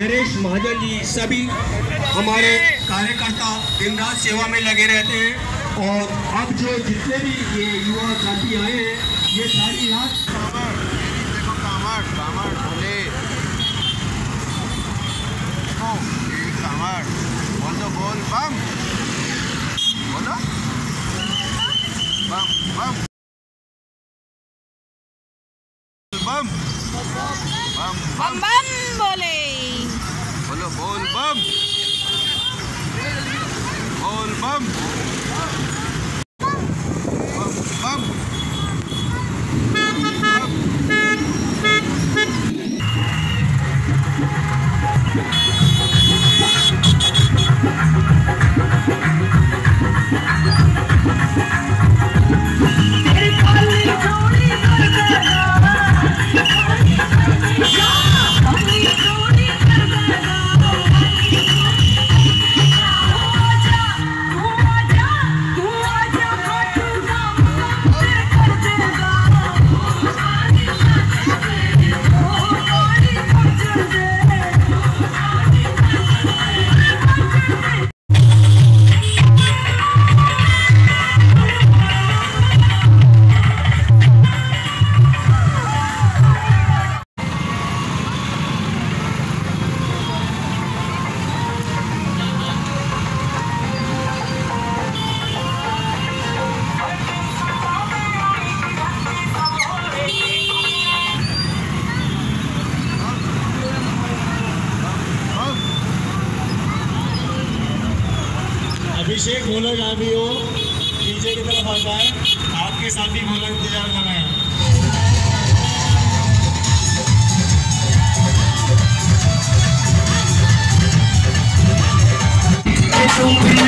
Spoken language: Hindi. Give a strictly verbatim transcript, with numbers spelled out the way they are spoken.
नरेश महाजन जी, सभी हमारे कार्यकर्ता दिन रात सेवा में लगे रहते हैं। और अब जो जितने भी ये युवा साथी आए हैं, ये सारी रात देखो कामड़ कामड़ बोले कामड़ बोल दो, बोल बम बोलो बम बम बम बम बम बम बोले बोलो, बोल बम बोल बम बम बम। अभिषेक ढोलक जहाँ भी हो नीचे की तरफ आता है, आपके साथ भी ढोलक इंतजार कर रहे हैं।